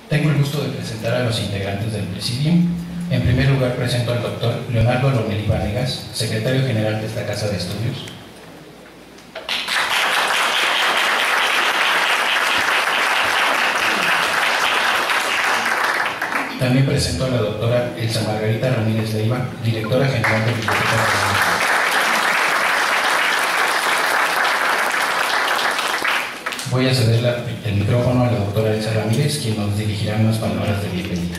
Tengo el gusto de presentar a los integrantes del Presidium. En primer lugar presento al doctor Leonardo Lomelí Vanegas, secretario general de esta Casa de Estudios. También presento a la doctora Elsa Margarita Ramírez Leiva, directora general de Biblioteca Nacional. Voy a ceder el micrófono a la doctora Elsa Ramírez, quien nos dirigirá unas palabras de bienvenida.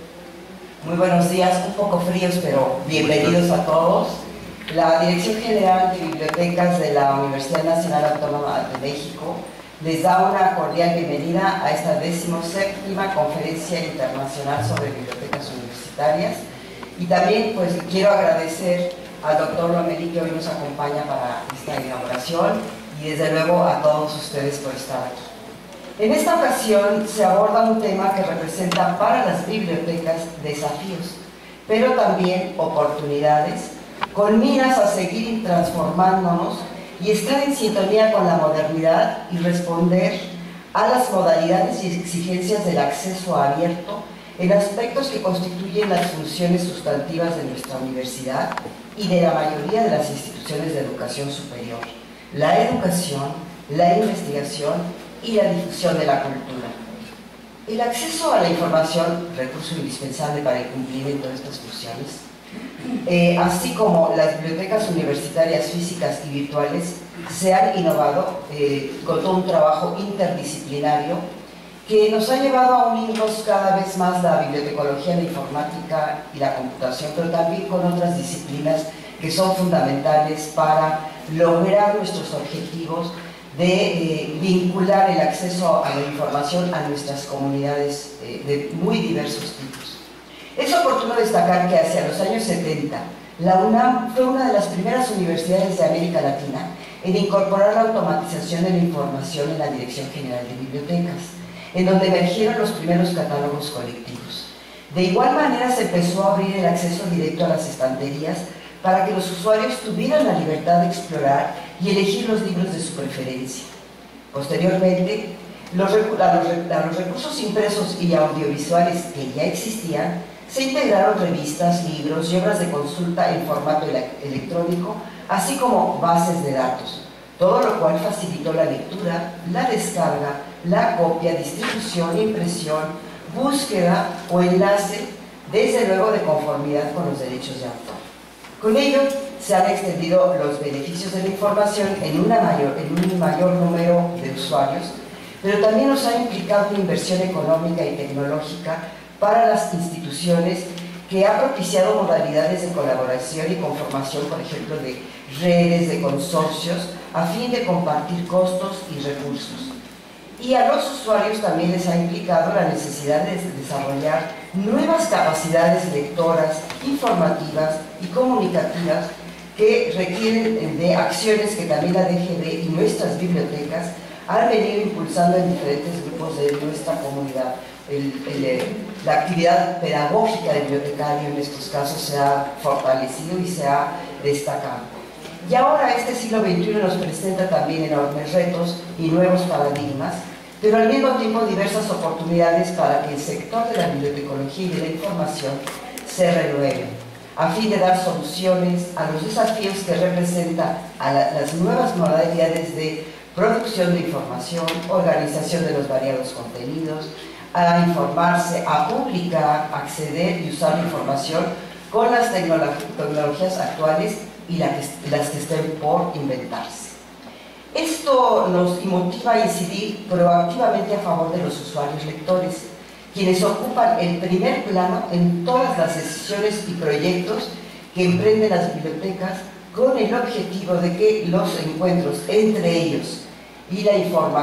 Muy buenos días, un poco fríos, pero bienvenidos a todos. La Dirección General de Bibliotecas de la Universidad Nacional Autónoma de México les da una cordial bienvenida a esta 17ª Conferencia Internacional sobre Bibliotecas Universitarias. Y también pues quiero agradecer al doctor Lomelí, que hoy nos acompaña para esta inauguración, y desde luego a todos ustedes por estar aquí. En esta ocasión se aborda un tema que representa para las bibliotecas desafíos, pero también oportunidades, con miras a seguir transformándonos y estar en sintonía con la modernidad y responder a las modalidades y exigencias del acceso abierto en aspectos que constituyen las funciones sustantivas de nuestra universidad y de la mayoría de las instituciones de educación superior: la educación, la investigación y la difusión de la cultura. El acceso a la información, recurso indispensable para el cumplimiento de estas funciones, así como las bibliotecas universitarias físicas y virtuales, se han innovado con todo un trabajo interdisciplinario que nos ha llevado a unirnos cada vez más la bibliotecología, la informática y la computación, pero también con otras disciplinas que son fundamentales para lograr nuestros objetivos de vincular el acceso a la información a nuestras comunidades de muy diversos tipos. Es oportuno destacar que hacia los años 70, la UNAM fue una de las primeras universidades de América Latina en incorporar la automatización de la información en la Dirección General de Bibliotecas, en donde emergieron los primeros catálogos colectivos. De igual manera se empezó a abrir el acceso directo a las estanterías para que los usuarios tuvieran la libertad de explorar y elegir los libros de su preferencia. Posteriormente, a los recursos impresos y audiovisuales que ya existían, se integraron revistas, libros y obras de consulta en formato electrónico, así como bases de datos, todo lo cual facilitó la lectura, la descarga, la copia, distribución, impresión, búsqueda o enlace, desde luego de conformidad con los derechos de autor. Con ello, se han extendido los beneficios de la información en un mayor número de usuarios, pero también nos ha implicado una inversión económica y tecnológica para las instituciones, que ha propiciado modalidades de colaboración y conformación, por ejemplo, de redes, de consorcios, a fin de compartir costos y recursos. Y a los usuarios también les ha implicado la necesidad de desarrollar nuevas capacidades lectoras, informativas y comunicativas que requieren de acciones que también la DGB y nuestras bibliotecas han venido impulsando en diferentes grupos de nuestra comunidad. La actividad pedagógica del bibliotecario en estos casos se ha fortalecido y se ha destacado. Y ahora este siglo XXI nos presenta también enormes retos y nuevos paradigmas, pero al mismo tiempo diversas oportunidades para que el sector de la bibliotecología y de la información se renueve, a fin de dar soluciones a los desafíos que representan las nuevas modalidades de producción de información, organización de los variados contenidos, a informarse, a publicar, acceder y usar la información con las tecnologías actuales y las que estén por inventarse. Esto nos motiva a incidir proactivamente a favor de los usuarios lectores, quienes ocupan el primer plano en todas las decisiones y proyectos que emprenden las bibliotecas, con el objetivo de que los encuentros entre ellos y la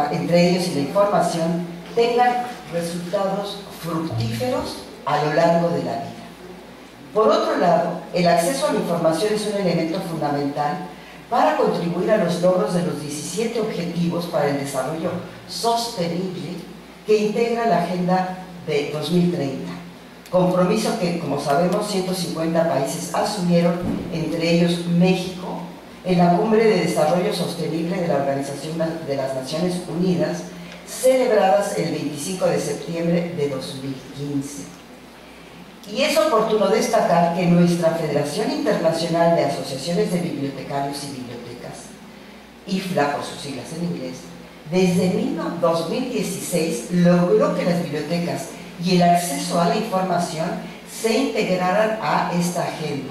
información tengan resultados fructíferos a lo largo de la vida. Por otro lado, el acceso a la información es un elemento fundamental para contribuir a los logros de los 17 Objetivos para el Desarrollo Sostenible que integra la Agenda de 2030, compromiso que, como sabemos, 150 países asumieron, entre ellos México, en la Cumbre de Desarrollo Sostenible de la Organización de las Naciones Unidas, celebradas el 25 de septiembre de 2015. Y es oportuno destacar que nuestra Federación Internacional de Asociaciones de Bibliotecarios y Bibliotecas, IFLA por sus siglas en inglés, desde 2016 logró que las bibliotecas y el acceso a la información se integraran a esta agenda.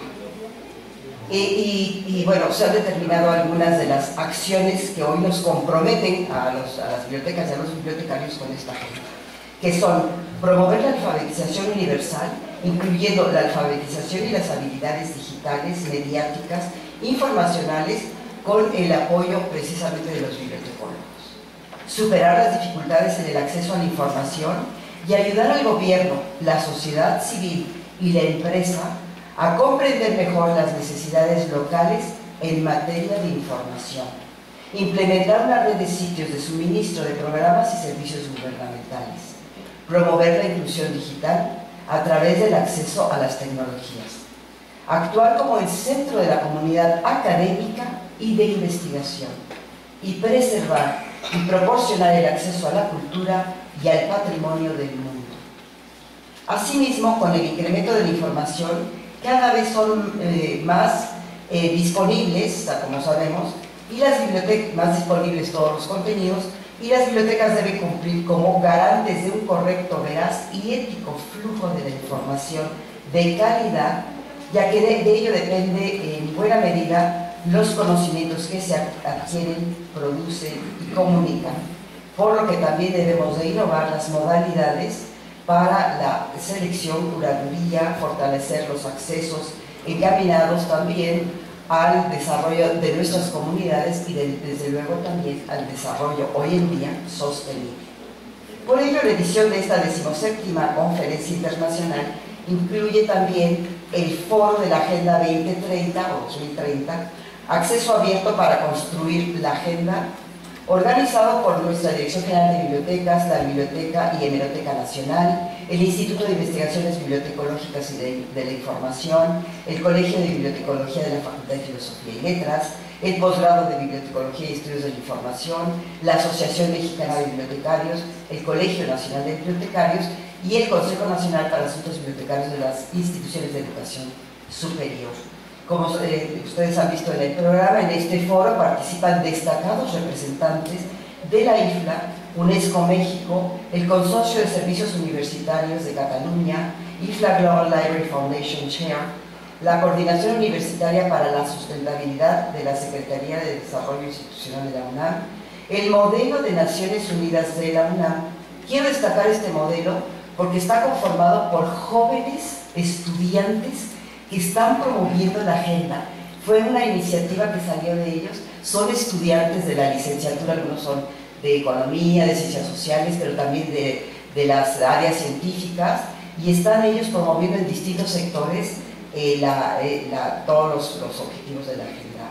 Y bueno, se han determinado algunas de las acciones que hoy nos comprometen a las bibliotecas y a los bibliotecarios con esta agenda, que son promover la alfabetización universal, incluyendo la alfabetización y las habilidades digitales, mediáticas, informacionales, con el apoyo precisamente de los bibliotecólogos. Superar las dificultades en el acceso a la información y ayudar al gobierno, la sociedad civil y la empresa a comprender mejor las necesidades locales en materia de información. Implementar una red de sitios de suministro de programas y servicios gubernamentales. Promover la inclusión digital a través del acceso a las tecnologías. Actuar como el centro de la comunidad académica y de investigación. Y preservar y proporcionar el acceso a la cultura y al patrimonio del mundo. Asimismo, con el incremento de la información, cada vez son más disponibles, como sabemos, y las bibliotecas, más disponibles todos los contenidos, y las bibliotecas deben cumplir como garantes de un correcto, veraz y ético flujo de la información de calidad, ya que de ello depende en buena medida los conocimientos que se adquieren, producen y comunican, por lo que también debemos de innovar las modalidades para la selección, curaduría, fortalecer los accesos encaminados también al desarrollo de nuestras comunidades y desde luego también al desarrollo hoy en día sostenible. Por ello, la edición de esta 17ª Conferencia Internacional incluye también el Foro de la Agenda 2030 o 2030, acceso abierto para construir la agenda, organizado por nuestra Dirección General de Bibliotecas, la Biblioteca y Hemeroteca Nacional, el Instituto de Investigaciones Bibliotecológicas y de la Información, el Colegio de Bibliotecología de la Facultad de Filosofía y Letras, el Posgrado de Bibliotecología y Estudios de la Información, la Asociación Mexicana de Bibliotecarios, el Colegio Nacional de Bibliotecarios y el Consejo Nacional para Asuntos Bibliotecarios de las Instituciones de Educación Superior. Como ustedes han visto en el programa, en este foro participan destacados representantes de la IFLA, UNESCO México, el Consorcio de Servicios Universitarios de Cataluña, IFLA Global Library Foundation Chair, la Coordinación Universitaria para la Sustentabilidad de la Secretaría de Desarrollo Institucional de la UNAM, el modelo de Naciones Unidas de la UNAM. Quiero destacar este modelo porque está conformado por jóvenes estudiantes que están promoviendo la agenda. Fue una iniciativa que salió de ellos, son estudiantes de la licenciatura, algunos son de Economía, de Ciencias Sociales, pero también de las áreas científicas, y están ellos promoviendo en distintos sectores todos los objetivos de la Agenda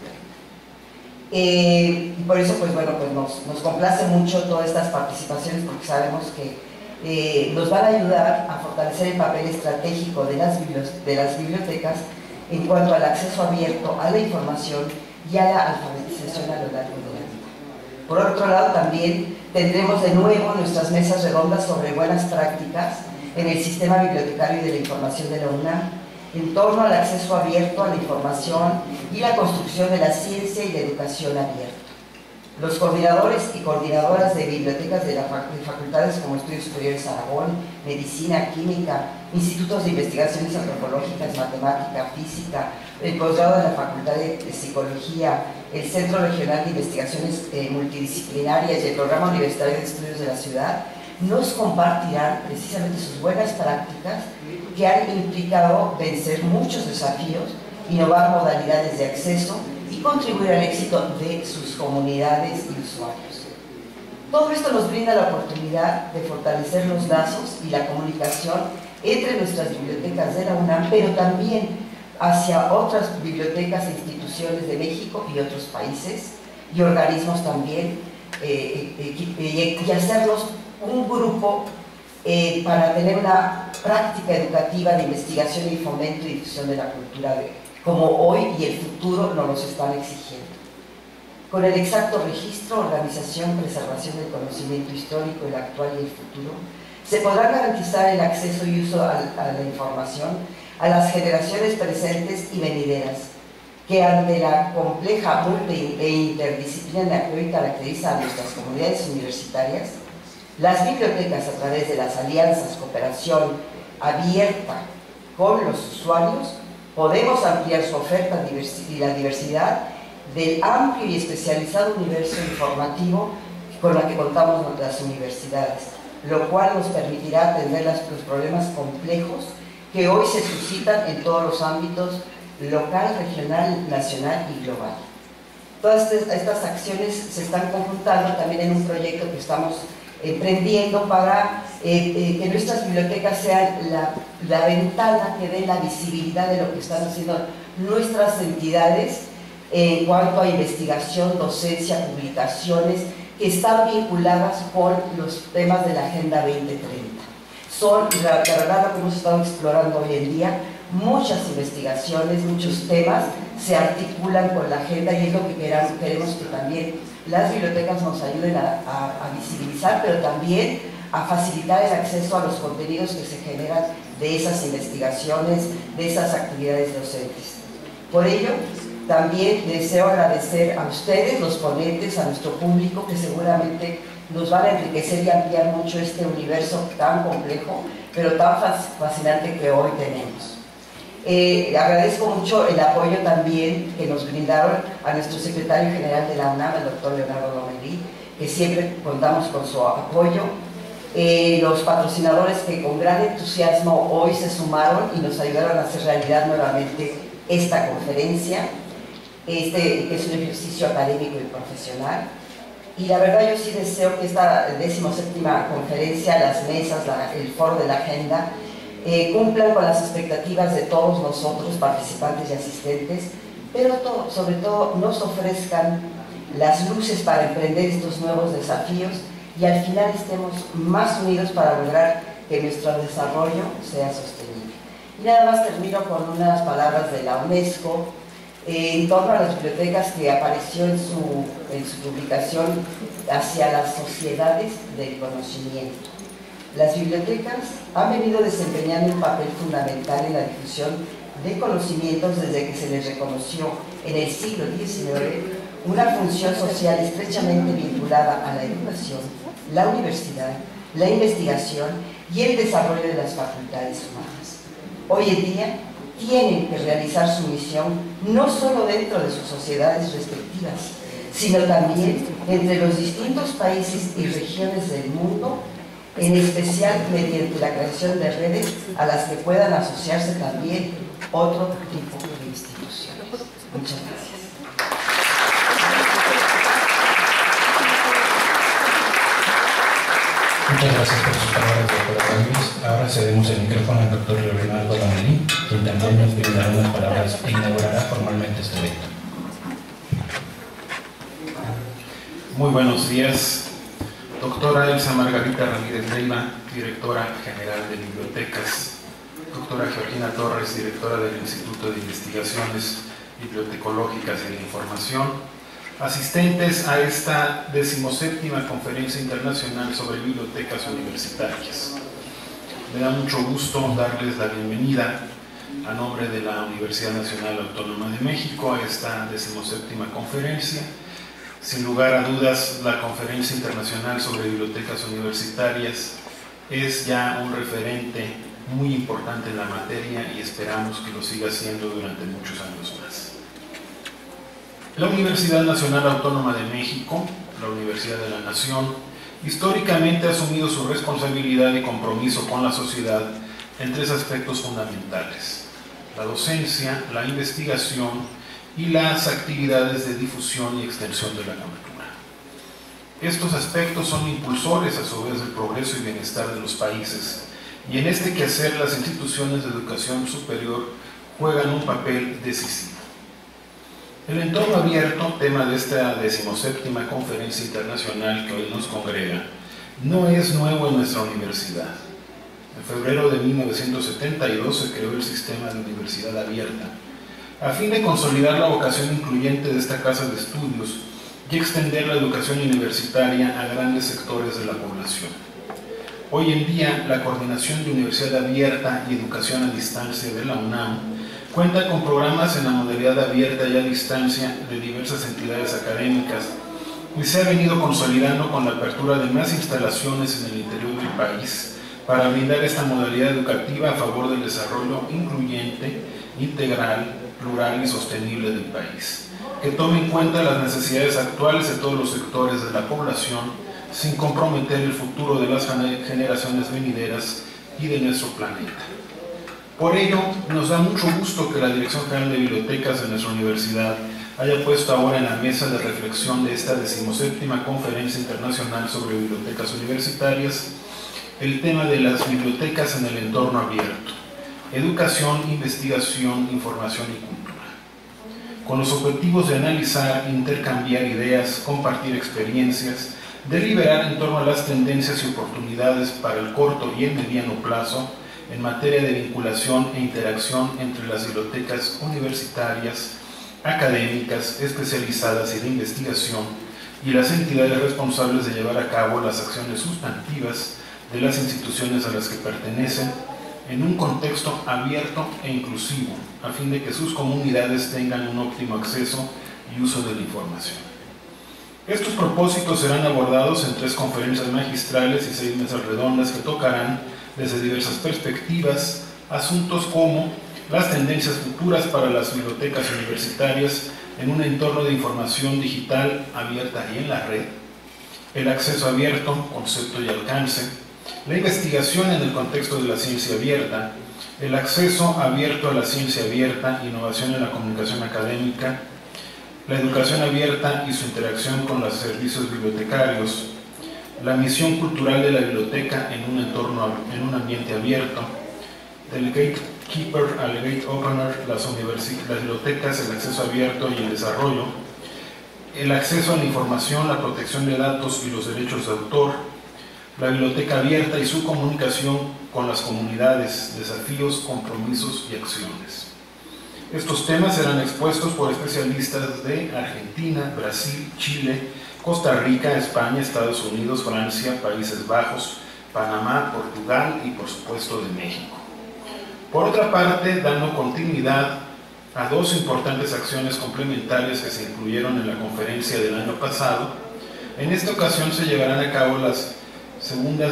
2030. Por eso, pues bueno, pues nos complace mucho todas estas participaciones, porque sabemos que nos van a ayudar a fortalecer el papel estratégico de las bibliotecas en cuanto al acceso abierto a la información y a la alfabetización a lo largo de la vida. Por otro lado, también tendremos de nuevo nuestras mesas redondas sobre buenas prácticas en el sistema bibliotecario y de la información de la UNAM, en torno al acceso abierto a la información y la construcción de la ciencia y la educación abierta. Los coordinadores y coordinadoras de bibliotecas de facultades como Estudios Superiores Aragón, Medicina, Química, Institutos de Investigaciones Antropológicas, Matemática, Física, el posgrado de la Facultad de Psicología, el Centro Regional de Investigaciones Multidisciplinarias y el Programa Universitario de Estudios de la Ciudad, nos compartirán precisamente sus buenas prácticas que han implicado vencer muchos desafíos, innovar modalidades de acceso y contribuir al éxito de sus comunidades y usuarios. Todo esto nos brinda la oportunidad de fortalecer los lazos y la comunicación entre nuestras bibliotecas de la UNAM, pero también hacia otras bibliotecas e instituciones de México y otros países y organismos también, y hacerlos un grupo para tener una práctica educativa de investigación y fomento y difusión de la cultura como hoy y el futuro nos los están exigiendo. con el exacto registro, organización, preservación del conocimiento histórico, el actual y el futuro, se podrá garantizar el acceso y uso a la información a las generaciones presentes y venideras, que ante la compleja, e interdisciplinaria que hoy caracteriza a nuestras comunidades universitarias, las bibliotecas, a través de las alianzas, cooperación abierta con los usuarios, podemos ampliar su oferta y la diversidad del amplio y especializado universo informativo con la que contamos las universidades, lo cual nos permitirá atender los problemas complejos que hoy se suscitan en todos los ámbitos local, regional, nacional y global. Todas estas acciones se están conjuntando también en un proyecto que estamos emprendiendo para que nuestras bibliotecas sean la ventana que dé la visibilidad de lo que están haciendo nuestras entidades en cuanto a investigación, docencia, publicaciones que están vinculadas con los temas de la Agenda 2030. Son, la verdad, lo que hemos estado explorando hoy en día, muchas investigaciones, muchos temas se articulan con la agenda y es lo que queremos que también las bibliotecas nos ayuden a visibilizar, pero también a facilitar el acceso a los contenidos que se generan de esas investigaciones, de esas actividades docentes. Por ello, también deseo agradecer a ustedes, los ponentes, a nuestro público, que seguramente nos van a enriquecer y ampliar mucho este universo tan complejo, pero tan fascinante que hoy tenemos. Agradezco mucho el apoyo también que nos brindaron a nuestro secretario general de la UNAM, el doctor Leonardo Lomelí, que siempre contamos con su apoyo. Los patrocinadores que con gran entusiasmo hoy se sumaron y nos ayudaron a hacer realidad nuevamente esta conferencia, que es un ejercicio académico y profesional. Y la verdad yo sí deseo que esta 17ª conferencia, las mesas, el foro de la agenda, cumplan con las expectativas de todos nosotros, participantes y asistentes, pero sobre todo nos ofrezcan las luces para emprender estos nuevos desafíos y al final estemos más unidos para lograr que nuestro desarrollo sea sostenible. Y nada más termino con unas palabras de la UNESCO en torno a las bibliotecas, que apareció en su publicación hacia las sociedades del conocimiento. Las bibliotecas han venido desempeñando un papel fundamental en la difusión de conocimientos desde que se les reconoció en el siglo XIX una función social estrechamente vinculada a la educación, la universidad, la investigación y el desarrollo de las facultades humanas. Hoy en día tienen que realizar su misión no solo dentro de sus sociedades respectivas, sino también entre los distintos países y regiones del mundo, en especial mediante la creación de redes a las que puedan asociarse también otro tipo de instituciones. Muchas gracias. Muchas gracias por sus palabras, doctora Luis. Ahora cedemos el micrófono al doctor Leonardo Lomelí, quien también nos brindará unas palabras e inaugurará formalmente este evento. Muy buenos días. Doctora Elsa Margarita Ramírez Leiva, directora general de bibliotecas. Doctora Georgina Torres, directora del Instituto de Investigaciones Bibliotecológicas y de Información. Asistentes a esta 17ª Conferencia Internacional sobre Bibliotecas Universitarias. Me da mucho gusto darles la bienvenida a nombre de la Universidad Nacional Autónoma de México a esta 17ª conferencia. Sin lugar a dudas, la Conferencia Internacional sobre Bibliotecas Universitarias es ya un referente muy importante en la materia y esperamos que lo siga siendo durante muchos años más. La Universidad Nacional Autónoma de México, la Universidad de la Nación, históricamente ha asumido su responsabilidad y compromiso con la sociedad en 3 aspectos fundamentales: la docencia, la investigación y las actividades de difusión y extensión de la cultura. Estos aspectos son impulsores a su vez del progreso y bienestar de los países, y en este quehacer las instituciones de educación superior juegan un papel decisivo. El entorno abierto, tema de esta 17ª Conferencia Internacional que hoy nos congrega, no es nuevo en nuestra universidad. En febrero de 1972 se creó el sistema de universidad abierta, a fin de consolidar la vocación incluyente de esta casa de estudios y extender la educación universitaria a grandes sectores de la población. Hoy en día, la Coordinación de Universidad Abierta y Educación a Distancia de la UNAM cuenta con programas en la modalidad abierta y a distancia de diversas entidades académicas y se ha venido consolidando con la apertura de más instalaciones en el interior del país para brindar esta modalidad educativa a favor del desarrollo incluyente, integral, plural y sostenible del país, que tome en cuenta las necesidades actuales de todos los sectores de la población sin comprometer el futuro de las generaciones venideras y de nuestro planeta. Por ello, nos da mucho gusto que la Dirección General de Bibliotecas de nuestra universidad haya puesto ahora en la mesa de reflexión de esta 17ª Conferencia Internacional sobre Bibliotecas Universitarias el tema de las bibliotecas en el entorno abierto: educación, investigación, información y cultura, con los objetivos de analizar, intercambiar ideas, compartir experiencias, deliberar en torno a las tendencias y oportunidades para el corto y el mediano plazo en materia de vinculación e interacción entre las bibliotecas universitarias, académicas, especializadas y de investigación y las entidades responsables de llevar a cabo las acciones sustantivas de las instituciones a las que pertenecen en un contexto abierto e inclusivo, a fin de que sus comunidades tengan un óptimo acceso y uso de la información. Estos propósitos serán abordados en 3 conferencias magistrales y 6 mesas redondas que tocarán desde diversas perspectivas asuntos como las tendencias futuras para las bibliotecas universitarias en un entorno de información digital abierta y en la red, el acceso abierto, concepto y alcance, la investigación en el contexto de la ciencia abierta, el acceso abierto a la ciencia abierta, innovación en la comunicación académica, la educación abierta y su interacción con los servicios bibliotecarios, la misión cultural de la biblioteca en un entorno, en un ambiente abierto, del gatekeeper al gate opener, las bibliotecas, el acceso abierto y el desarrollo, el acceso a la información, la protección de datos y los derechos de autor, la biblioteca abierta y su comunicación con las comunidades, desafíos, compromisos y acciones. Estos temas serán expuestos por especialistas de Argentina, Brasil, Chile, Costa Rica, España, Estados Unidos, Francia, Países Bajos, Panamá, Portugal y por supuesto de México. Por otra parte, dando continuidad a 2 importantes acciones complementarias que se incluyeron en la conferencia del año pasado, en esta ocasión se llevarán a cabo las segundas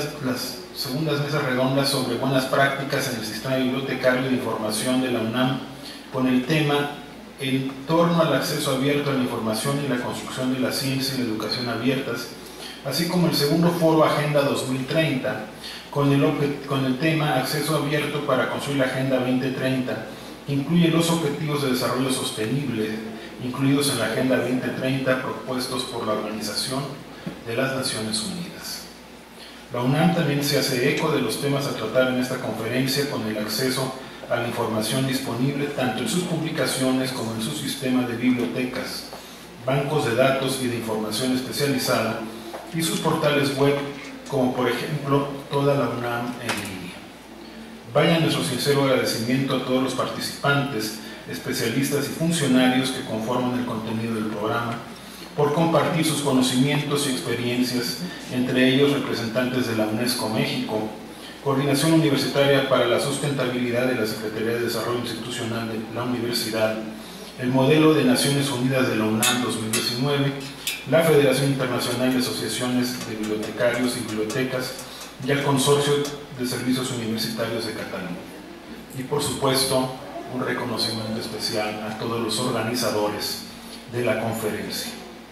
mesas redondas sobre buenas prácticas en el sistema bibliotecario de información de la UNAM, con el tema en torno al acceso abierto a la información y la construcción de la ciencia y la educación abiertas, así como el segundo foro Agenda 2030, con el tema acceso abierto para construir la Agenda 2030, que incluye los objetivos de desarrollo sostenible, incluidos en la Agenda 2030 propuestos por la Organización de las Naciones Unidas. La UNAM también se hace eco de los temas a tratar en esta conferencia con el acceso a la información disponible tanto en sus publicaciones como en su sistema de bibliotecas, bancos de datos y de información especializada y sus portales web, como por ejemplo toda la UNAM en línea. Vaya nuestro sincero agradecimiento a todos los participantes, especialistas y funcionarios que conforman el contenido del programa, por compartir sus conocimientos y experiencias, entre ellos representantes de la UNESCO México, Coordinación Universitaria para la Sustentabilidad de la Secretaría de Desarrollo Institucional de la Universidad, el Modelo de Naciones Unidas de la UNAM 2019, la Federación Internacional de Asociaciones de Bibliotecarios y Bibliotecas y el Consorcio de Servicios Universitarios de Cataluña. Y por supuesto, un reconocimiento especial a todos los organizadores de la conferencia.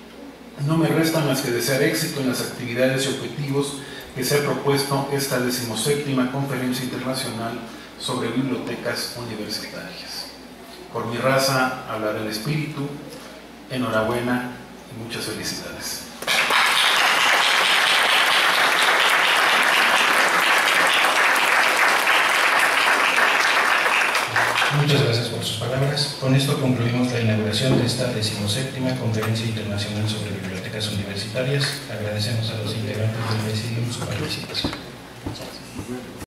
No me resta más que desear éxito en las actividades y objetivos que se ha propuesto esta 17ª Conferencia Internacional sobre Bibliotecas Universitarias. Por mi raza hablará el espíritu. Enhorabuena y muchas felicidades. Muchas gracias por sus palabras. Con esto concluimos la inauguración de esta 17ª Conferencia Internacional sobre Bibliotecas Universitarias. Agradecemos a los integrantes del Presidium su participación.